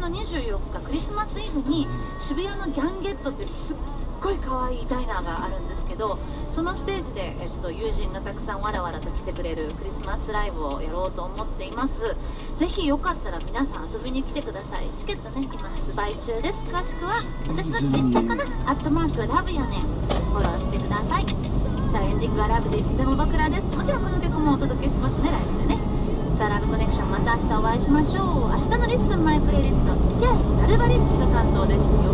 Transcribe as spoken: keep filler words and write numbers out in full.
にじゅうよっかクリスマスイブに渋谷のギャンゲットってすっごい可愛いダイナーがあるんですけど、そのステージで、えっと、友人がたくさんわらわらと来てくれるクリスマスライブをやろうと思っています。ぜひよかったら皆さん遊びに来てください。チケットね今発売中です。詳しくは私のツイッターかな、アットマークラブやねん、フォローしてください。さあエンディングはラブでいつでも僕らです。もちろんこの曲もお届けしますね、ライブでね。さあラブコネクションまた明日お会いしましょう。明日のリッスンマイプレイリスト、イェイガルバリッチが担当です。